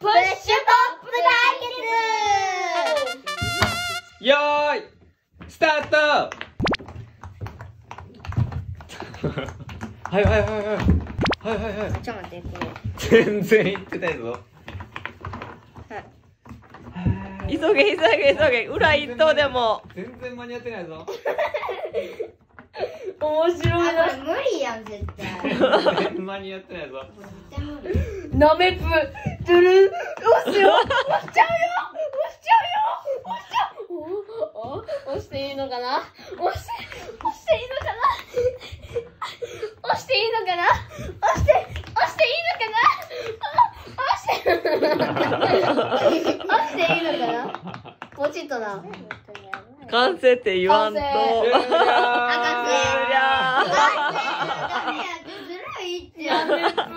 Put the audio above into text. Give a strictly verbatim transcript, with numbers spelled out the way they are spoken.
プッシュトップ対決。 よーいスタート。はいはいはいはいはいはいはい。 ちょっと待って、これ全然いってないぞ。 急げ急げ急げ、裏一頭でも。 全然間に合ってないぞ。 面白いあ、 な。 これ無理やん、絶対。 全然間に合ってないぞ。 絶対無理。 なめぷトゥルン、押すよ、押しちゃうよ、押しちゃうよ、押しちゃう。おお、押していいのかな、押して押していいのかな、押していいのかな、押して押していいのかな、押して押していいのかな、ポチッとな。完成って言わんと。 終了。 あかんせ。 終了。 ずるいって。